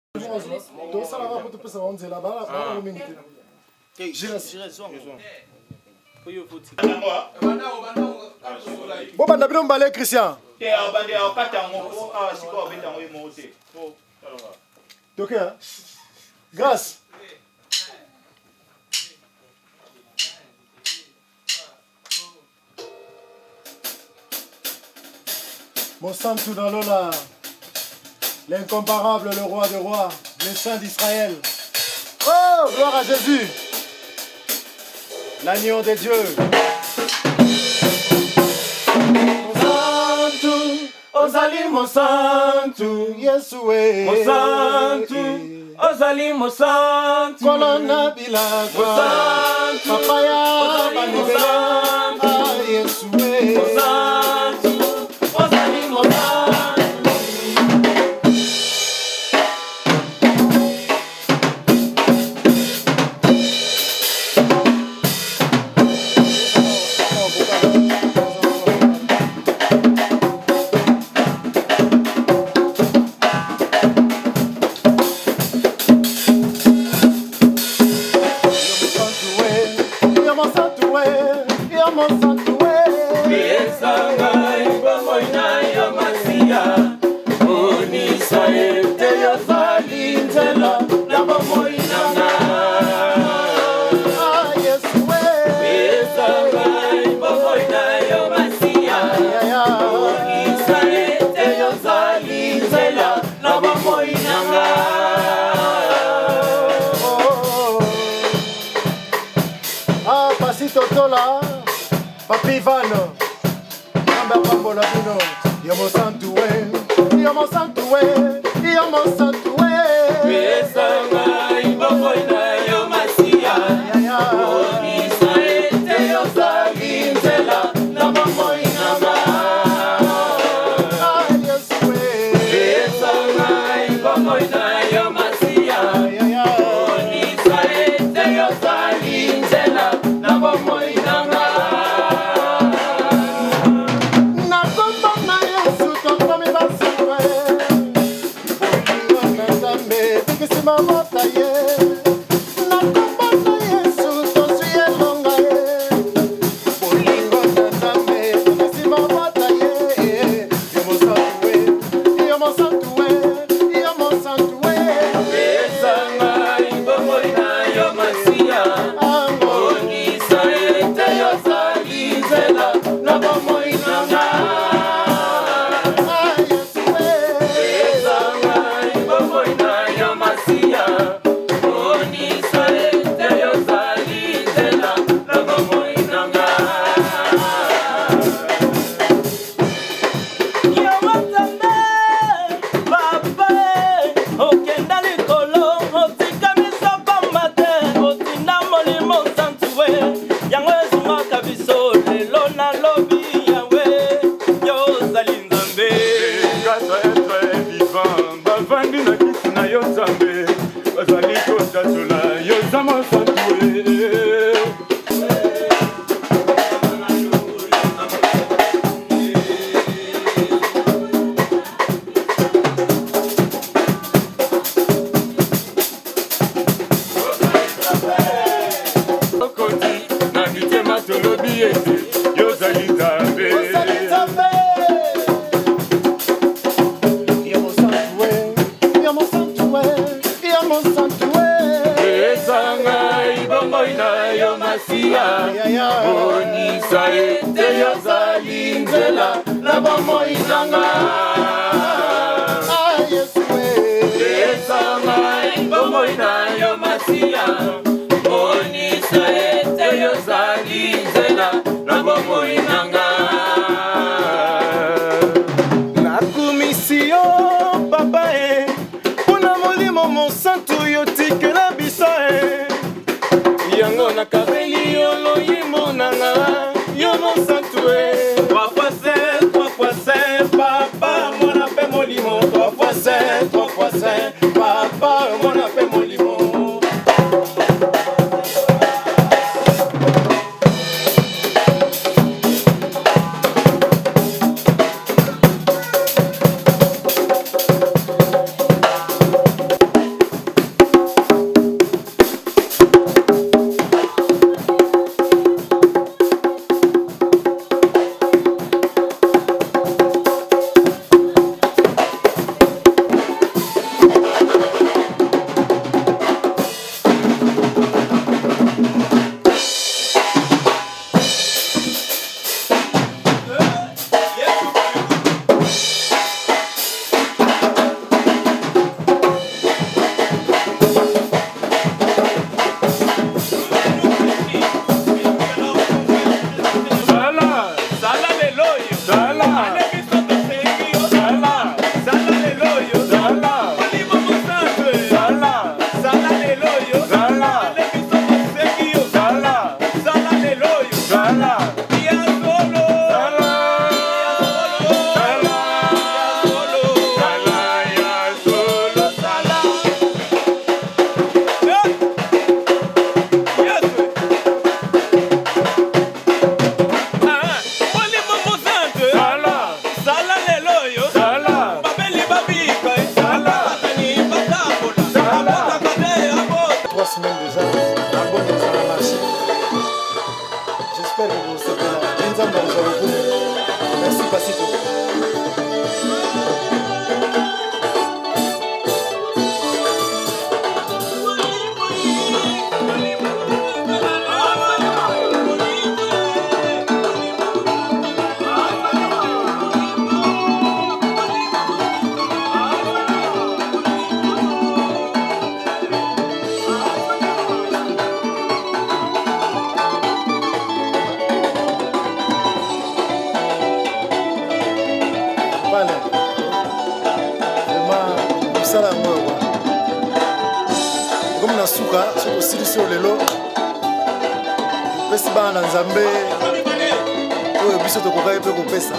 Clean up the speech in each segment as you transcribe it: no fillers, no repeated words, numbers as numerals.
Christian. Ok, hein? Grâce. Mon Santu dans l'Ola, l'incomparable, le roi des rois, le saint d'Israël. Oh, gloire à Jésus, l'agneau de Dieu. Ozali Monsantu, Yesue Monsantu, Ozali Monsantu, Colonna Bilagwa, Monsantu, Papaya, Ozali Monsantu, Yesue Monsantu, Ozali Monsantu. Totola, Papi Vano, Amba Pambola Bino, Yomo Santuwe, Yomo Santuwe, Yomo Santuwe. Besanga ibokoina yo masia, Oni saete yo saginzela, na mamoina ma. Besanga ibokoina yo masia, Oni saete yo saginzela. beaucoup. Merci Pasito. Lelo pesi bana nzambe oyo biso tokokai pe kopesa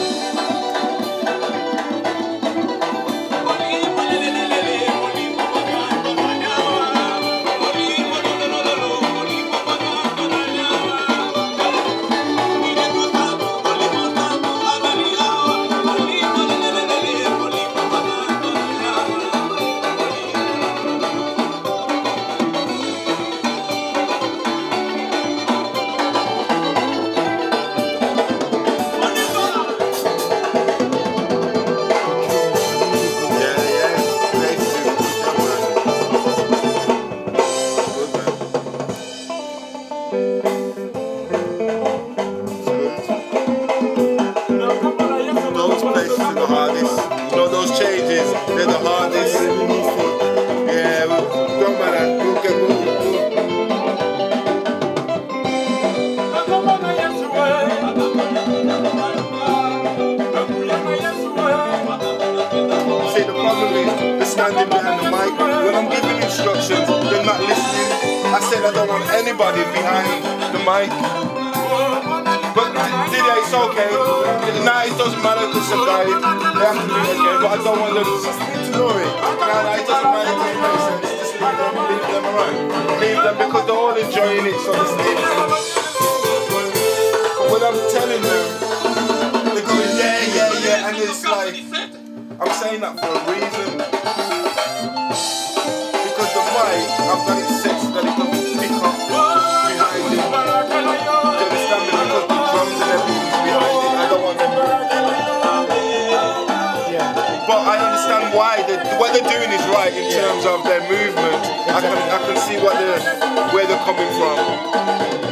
standing behind the mic. When I'm giving instructions, they're not listening. I said I don't want anybody behind the mic. But today it's okay. Now it doesn't matter because it's a guy. They have to do it again. But I don't want them to know it. Now it doesn't matter. It makes sense. Just leave them around. Leave them because they're all enjoying it. So just leave them. But when I'm telling them, they're going yeah, and it's like I'm saying that for a reason. Because the mic, I've got it set so that it doesn't pick up behind it. Do you understand me? Because the drums and everything's behind it. I don't want them. Yeah. But I understand why. What they're doing is right in terms of their movement. I can see where they're coming from.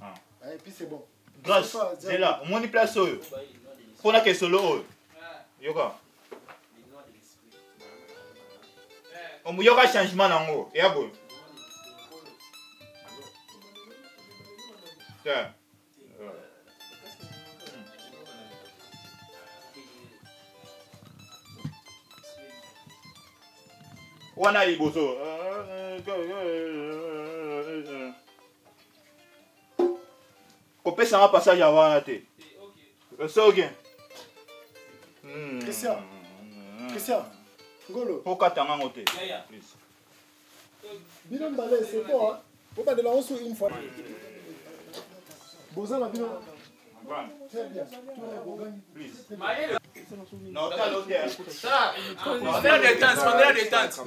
Et puis c'est bon. Grâce, c'est là. Au moins, il place eux. Pour la question, l'eau. Yoga. Il y aura changement en haut. Et à bout. Wana iboso. Kopesa un passage avant la tête. C'est ok. Christian. Christian. Ngolo. Pourquoi t'as un côté? Bilan balai, c'est bon. Hein? Faut pas de la hausse une fois. Bozan la bilan. Très bien. Non, t'as l'autre. Ça, on est à détente, on est à détente.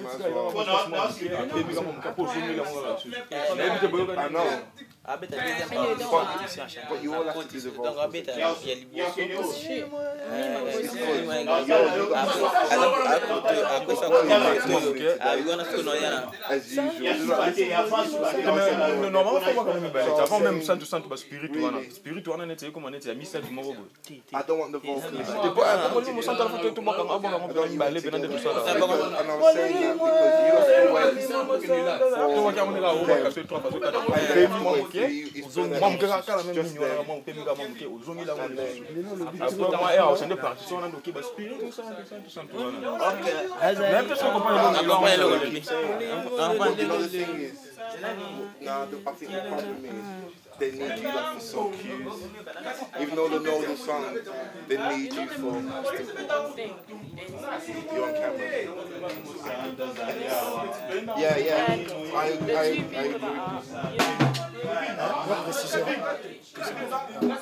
Abeta deuxième But you all have to do the donc vocals. Abeta il y a libération normalement faut pas quand même balai avant même centre spirituel on était comme on était à missa du moro I don't want the vocals. t'es pas comme le centre fait tout bon on balai benande tout ça And I'm saying that because you have to wait for they need you like for so cute. Even though they know the song, they need you for you're on camera. Yeah. I agree.